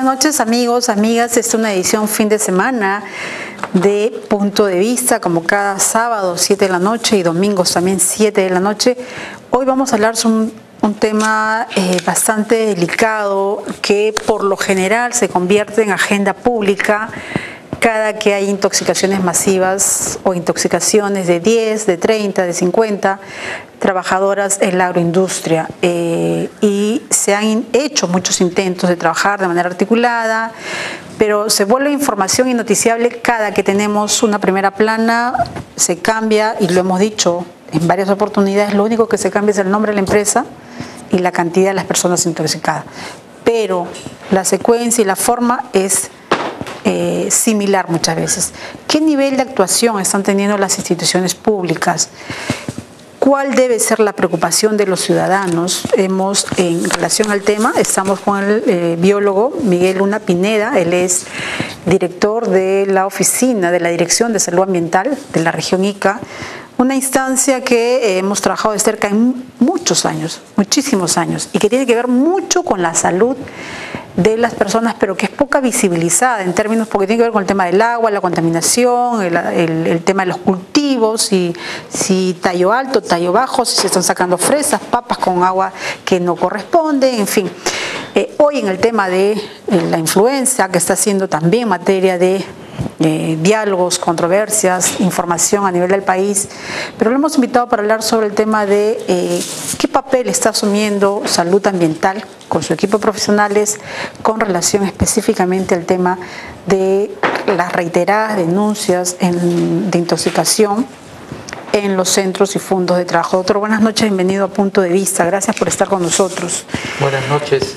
noches, amigos, amigas. Esta es una edición fin de semana de Punto de Vista, como cada sábado 7 de la noche y domingos también 7 de la noche. Hoy vamos a hablar sobre un tema bastante delicado que por lo general se convierte en agenda pública cada que hay intoxicaciones masivas o intoxicaciones de 10, de 30, de 50 trabajadoras en la agroindustria. Y se han hecho muchos intentos de trabajar de manera articulada, pero se vuelve información innoticiable cada que tenemos una primera plana, se cambia, y lo hemos dicho en varias oportunidades, lo único que se cambia es el nombre de la empresa y la cantidad de las personas intoxicadas. Pero la secuencia y la forma es similar muchas veces. ¿Qué nivel de actuación están teniendo las instituciones públicas? ¿Cuál debe ser la preocupación de los ciudadanos? En relación al tema, estamos con el biólogo Miguel Luna Pineda. Él es director de la oficina de la Dirección de Salud Ambiental de la región Ica, una instancia que hemos trabajado de cerca en muchos años, muchísimos años, y que tiene que ver mucho con la salud de las personas, pero que es poca visibilizada en términos, porque tiene que ver con el tema del agua, la contaminación, el tema de los cultivos, si tallo alto, tallo bajo, si se están sacando fresas, papas con agua que no corresponde, en fin. Hoy en el tema de la influenza, que está siendo también materia de diálogos, controversias, información a nivel del país, pero lo hemos invitado para hablar sobre el tema de qué papel está asumiendo salud ambiental con su equipo de profesionales con relación específicamente al tema de las reiteradas denuncias de intoxicación en los centros y fondos de trabajo. Doctor, buenas noches, bienvenido a Punto de Vista, gracias por estar con nosotros. Buenas noches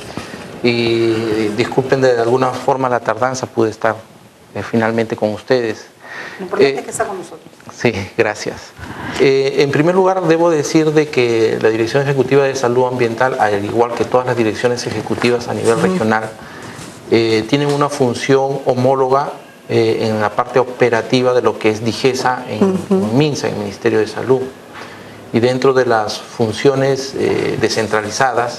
y disculpen de alguna forma la tardanza, pude estar finalmente con ustedes. Lo importante es que está con nosotros. Sí, gracias. En primer lugar, debo decir de que la Dirección Ejecutiva de Salud Ambiental, al igual que todas las direcciones ejecutivas a nivel regional, tienen una función homóloga en la parte operativa de lo que es DIGESA en MINSA, en el Ministerio de Salud. Y dentro de las funciones descentralizadas,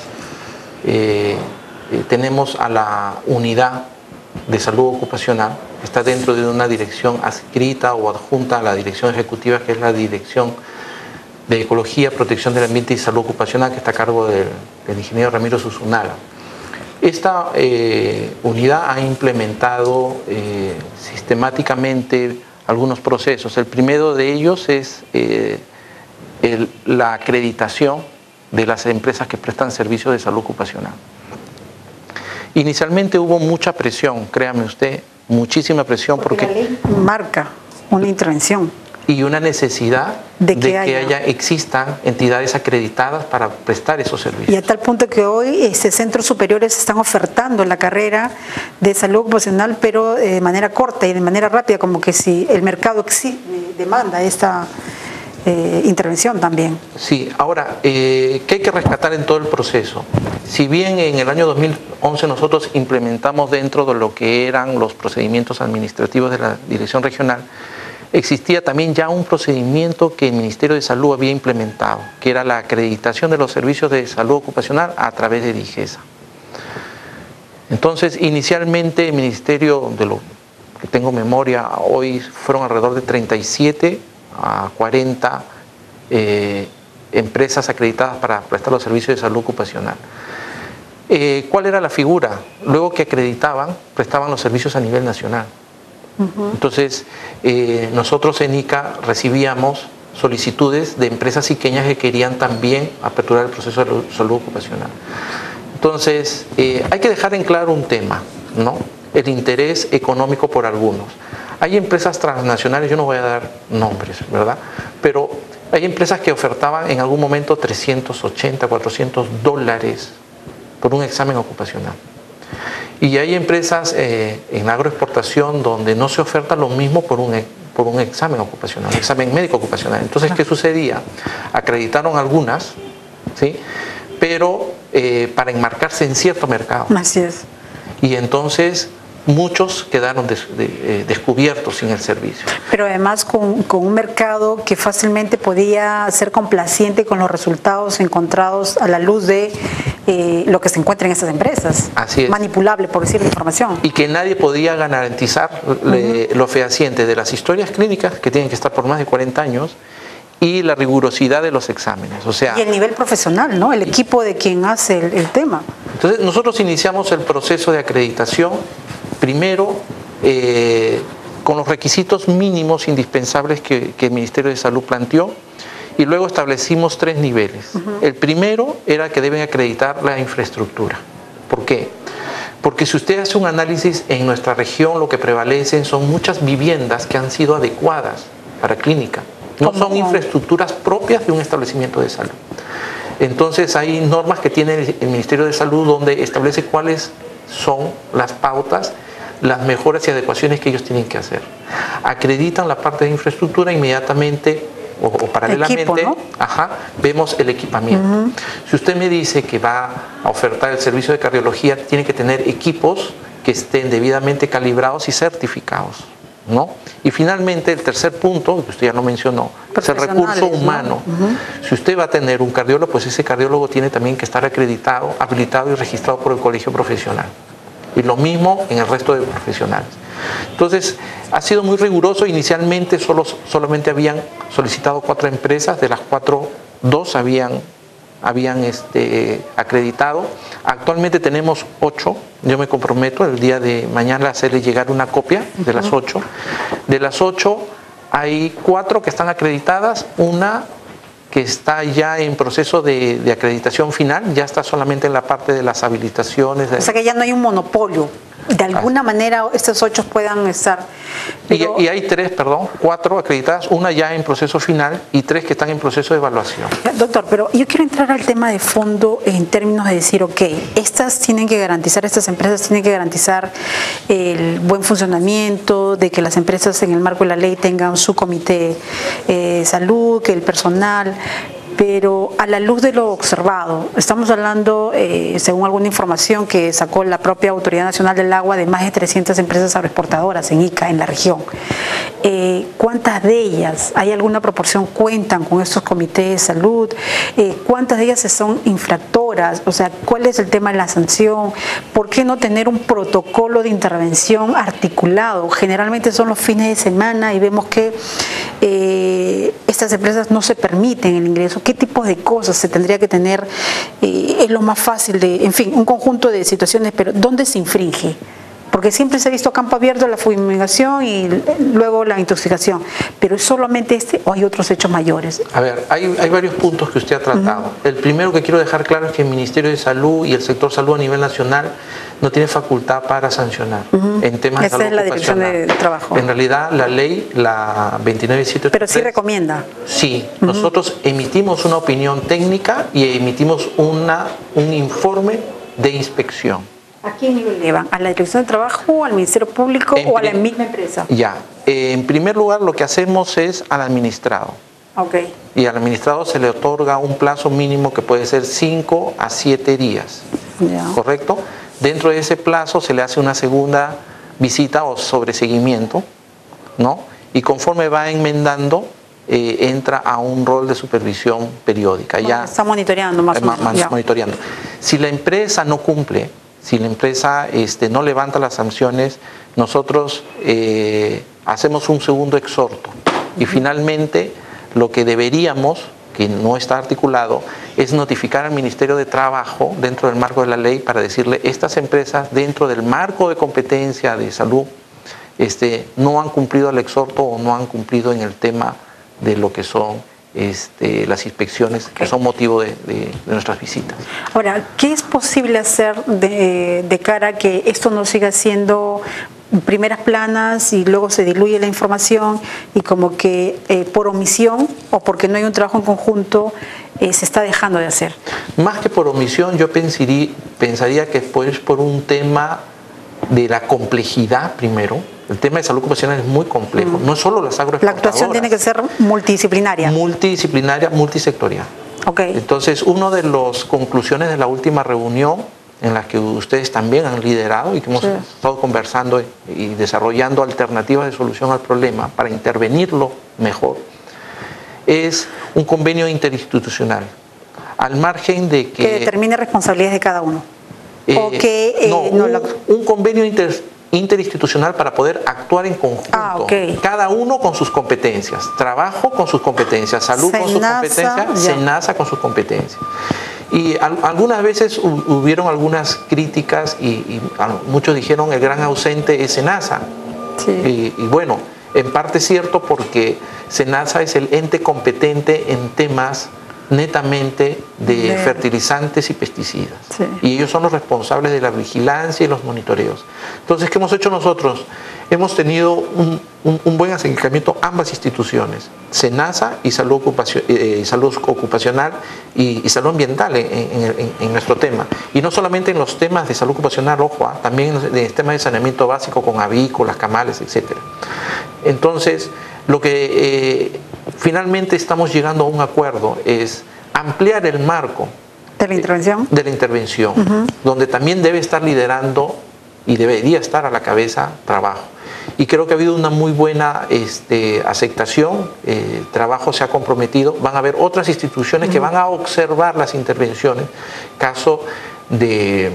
tenemos a la unidad de salud ocupacional, que está dentro de una dirección adscrita o adjunta a la dirección ejecutiva, que es la Dirección de Ecología, Protección del Ambiente y Salud Ocupacional, que está a cargo del ingeniero Ramiro Susunaga. Esta unidad ha implementado sistemáticamente algunos procesos. El primero de ellos es la acreditación de las empresas que prestan servicios de salud ocupacional. Inicialmente hubo mucha presión, créame usted, muchísima presión porque la ley marca una intervención y una necesidad de que existan entidades acreditadas para prestar esos servicios. Y a tal punto que hoy centros superiores están ofertando la carrera de salud ocupacional, pero de manera corta y de manera rápida, como que si el mercado demanda esta intervención también. Sí, ahora, ¿qué hay que rescatar en todo el proceso? Si bien en el año 2011 nosotros implementamos dentro de lo que eran los procedimientos administrativos de la Dirección Regional, existía también ya un procedimiento que el Ministerio de Salud había implementado, que era la acreditación de los servicios de salud ocupacional a través de DIGESA. Entonces, inicialmente el Ministerio, de lo que tengo memoria, hoy fueron alrededor de 37 a 40 empresas acreditadas para prestar los servicios de salud ocupacional. ¿Cuál era la figura? Luego que acreditaban, prestaban los servicios a nivel nacional. Entonces, nosotros en ICA recibíamos solicitudes de empresas iqueñas que querían también aperturar el proceso de salud ocupacional. Entonces, hay que dejar en claro un tema, ¿no? El interés económico por algunos. Hay empresas transnacionales, yo no voy a dar nombres, ¿verdad? Pero hay empresas que ofertaban en algún momento $380, $400 por un examen ocupacional. Y hay empresas en agroexportación donde no se oferta lo mismo por un examen ocupacional, examen médico ocupacional. Entonces, ¿qué sucedía? Acreditaron algunas, ¿sí? Pero para enmarcarse en cierto mercado. Así es. Y entonces muchos quedaron descubiertos sin el servicio. Pero además con un mercado que fácilmente podía ser complaciente con los resultados encontrados a la luz de lo que se encuentra en estas empresas. Así es. Manipulable, por decir la información. Y que nadie podía garantizar lo fehaciente de las historias clínicas, que tienen que estar por más de 40 años, y la rigurosidad de los exámenes. O sea, y el nivel profesional, ¿no? El equipo de quien hace el tema. Entonces, nosotros iniciamos el proceso de acreditación, primero con los requisitos mínimos indispensables que el Ministerio de Salud planteó, y luego establecimos 3 niveles. El primero era que deben acreditar la infraestructura. ¿Por qué? Porque si usted hace un análisis en nuestra región, lo que prevalecen son muchas viviendas que han sido adecuadas para clínica. No son infraestructuras propias de un establecimiento de salud. Entonces hay normas que tiene el Ministerio de Salud donde establece cuáles son las pautas, las mejoras y adecuaciones que ellos tienen que hacer. Acreditan la parte de infraestructura, inmediatamente o paralelamente, equipo, ¿no? Vemos el equipamiento. Si usted me dice que va a ofertar el servicio de cardiología, tiene que tener equipos que estén debidamente calibrados y certificados, ¿no? Y finalmente el tercer punto, que usted ya lo mencionó, es el recurso humano. Si usted va a tener un cardiólogo, pues ese cardiólogo tiene también que estar acreditado, habilitado y registrado por el colegio profesional. Y lo mismo en el resto de profesionales. Entonces, ha sido muy riguroso. Inicialmente solamente habían solicitado 4 empresas, de las 4, 2 habían acreditado. Actualmente tenemos 8. Yo me comprometo el día de mañana a hacerle llegar una copia de las 8. De las 8 hay 4 que están acreditadas, una que está ya en proceso de acreditación final, ya está solamente en la parte de las habilitaciones. O sea que ya no hay un monopolio. De alguna manera estos 8 puedan estar. Pero... Y hay 4 acreditadas, una ya en proceso final y 3 que están en proceso de evaluación. Doctor, pero yo quiero entrar al tema de fondo en términos de decir, ok, estas empresas tienen que garantizar el buen funcionamiento, de que las empresas en el marco de la ley tengan su comité de salud, que el personal... Pero a la luz de lo observado, estamos hablando, según alguna información que sacó la propia Autoridad Nacional del Agua, de más de 300 empresas agroexportadoras en Ica, en la región. ¿Cuántas de ellas, hay alguna proporción, cuentan con estos comités de salud? ¿Cuántas de ellas son infractoras? O sea, ¿cuál es el tema de la sanción? ¿Por qué no tener un protocolo de intervención articulado? Generalmente son los fines de semana y vemos que estas empresas no se permiten el ingreso. ¿Qué tipo de cosas se tendría que tener? Es lo más fácil de, en fin, un conjunto de situaciones, pero ¿dónde se infringe? Porque siempre se ha visto campo abierto la fumigación y luego la intoxicación, pero ¿es solamente este o hay otros hechos mayores? A ver, hay varios puntos que usted ha tratado. El primero que quiero dejar claro es que el Ministerio de Salud y el sector salud a nivel nacional no tiene facultad para sancionar en temas de salud ocupacional. Esa es la Dirección de Trabajo. En realidad, la ley, la 29783... Pero sí recomienda. Sí, nosotros emitimos una opinión técnica y emitimos un informe de inspección. ¿A quién lo llevan? ¿A la Dirección de Trabajo, al Ministerio Público o a la misma empresa? Ya, en primer lugar lo que hacemos es al administrado. Okay. Y al administrado se le otorga un plazo mínimo que puede ser 5 a 7 días. Ya. ¿Correcto? Dentro de ese plazo se le hace una segunda visita o sobreseguimiento, ¿no? Y conforme va enmendando, entra a un rol de supervisión periódica. Bueno, ya está monitoreando más o menos. Monitoreando. Si la empresa no cumple, si la empresa no levanta las sanciones, nosotros hacemos un segundo exhorto. Y finalmente, lo que deberíamos, que no está articulado, es notificar al Ministerio de Trabajo dentro del marco de la ley para decirle, estas empresas dentro del marco de competencia de salud no han cumplido el exhorto o no han cumplido en el tema de lo que son las inspecciones que son motivo de nuestras visitas. Ahora, ¿qué es posible hacer de cara a que esto no siga siendo primeras planas y luego se diluye la información y como que por omisión o porque no hay un trabajo en conjunto se está dejando de hacer? Más que por omisión, yo pensaría que es por un tema de la complejidad primero. El tema de salud ocupacional es muy complejo, no solo las agroexportadoras. La actuación tiene que ser multidisciplinaria. Multidisciplinaria, multisectorial. Okay. Entonces, una de las conclusiones de la última reunión en las que ustedes también han liderado y que hemos estado conversando y desarrollando alternativas de solución al problema para intervenirlo mejor, es un convenio interinstitucional, al margen de que determine responsabilidades de cada uno. Un convenio interinstitucional para poder actuar en conjunto, cada uno con sus competencias, trabajo con sus competencias, salud con sus competencias, SENASA con sus competencias. Y algunas veces hubieron algunas críticas y muchos dijeron el gran ausente es SENASA. Sí. Y bueno, en parte es cierto porque SENASA es el ente competente en temas netamente de fertilizantes y pesticidas. Sí. Y ellos son los responsables de la vigilancia y los monitoreos. Entonces, ¿qué hemos hecho nosotros? Hemos tenido un buen acercamiento a ambas instituciones, SENASA y salud ocupacional y salud ambiental en nuestro tema. Y no solamente en los temas de salud ocupacional, ojo, también en el tema de saneamiento básico con avícolas, camales, etc. Entonces, lo que finalmente estamos llegando a un acuerdo es ampliar el marco de la intervención, donde también debe estar liderando y debería estar a la cabeza trabajo. Y creo que ha habido una muy buena aceptación, trabajo se ha comprometido, van a haber otras instituciones que van a observar las intervenciones, caso de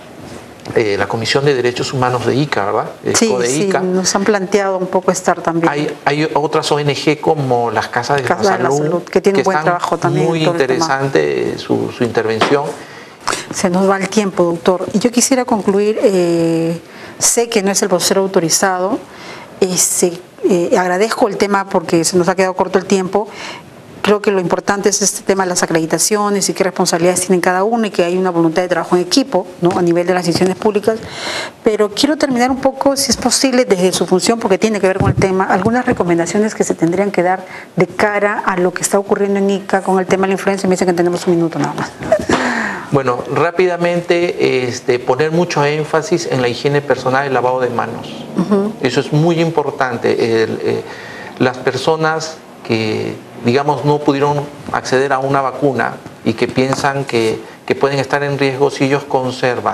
la Comisión de Derechos Humanos de ICA, ¿verdad? Sí, nos han planteado un poco estar también. Hay otras ONG como las Casas de la Salud, que tienen buen trabajo también. Muy interesante su intervención. Se nos va el tiempo, doctor. Y yo quisiera concluir, sé que no es el vocero autorizado, agradezco el tema porque se nos ha quedado corto el tiempo. Creo que lo importante es este tema de las acreditaciones y qué responsabilidades tienen cada uno y que hay una voluntad de trabajo en equipo, ¿no?, a nivel de las instituciones públicas. Pero quiero terminar un poco, si es posible, desde su función, porque tiene que ver con el tema, algunas recomendaciones que se tendrían que dar de cara a lo que está ocurriendo en ICA con el tema de la influenza. Me dicen que tenemos un minuto nada más. Bueno, rápidamente poner mucho énfasis en la higiene personal y el lavado de manos. Eso es muy importante. Las personas que, digamos, no pudieron acceder a una vacuna y que piensan que pueden estar en riesgo, si ellos conservan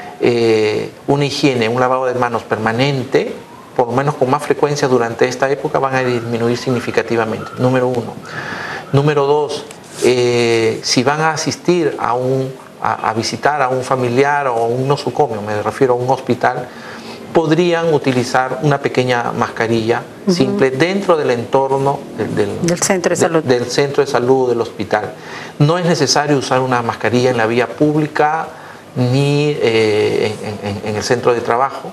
una higiene, un lavado de manos permanente, por lo menos con más frecuencia durante esta época, van a disminuir significativamente, número uno. Número dos, si van a asistir a visitar a un familiar o a un nosocomio, me refiero a un hospital, podrían utilizar una pequeña mascarilla simple dentro del entorno del centro de salud. Del centro de salud del hospital. No es necesario usar una mascarilla en la vía pública ni en el centro de trabajo.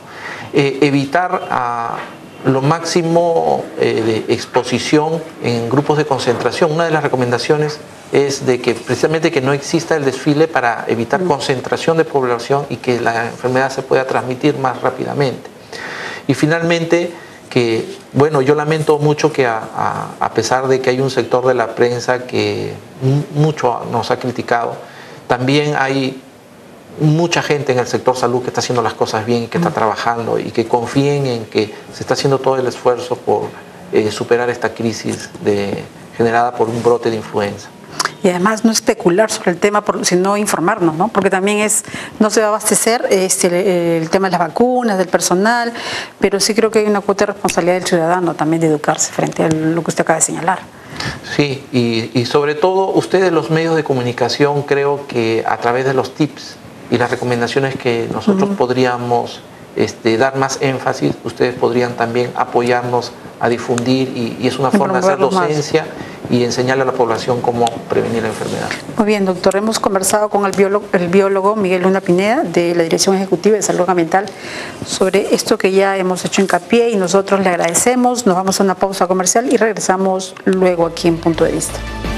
Evitar lo máximo de exposición en grupos de concentración. Una de las recomendaciones es de que precisamente que no exista el desfile para evitar concentración de población y que la enfermedad se pueda transmitir más rápidamente. Y finalmente, que bueno, yo lamento mucho que a pesar de que hay un sector de la prensa que mucho nos ha criticado, también hay mucha gente en el sector salud que está haciendo las cosas bien y que está trabajando y que confíen en que se está haciendo todo el esfuerzo por superar esta crisis generada por un brote de influenza. Y además no especular sobre el tema, sino informarnos, ¿no? Porque también no se va a abastecer el tema de las vacunas, del personal, pero sí creo que hay una cuota de responsabilidad del ciudadano también de educarse frente a lo que usted acaba de señalar. Sí, y sobre todo ustedes, los medios de comunicación, creo que a través de los tips y las recomendaciones que nosotros podríamos dar más énfasis, ustedes podrían también apoyarnos a difundir y es una forma de hacer docencia y enseñarle a la población cómo prevenir la enfermedad. Muy bien, doctor. Hemos conversado con el biólogo Miguel Luna Pineda de la Dirección Ejecutiva de Salud Ambiental sobre esto que ya hemos hecho hincapié y nosotros le agradecemos. Nos vamos a una pausa comercial y regresamos luego aquí en Punto de Vista.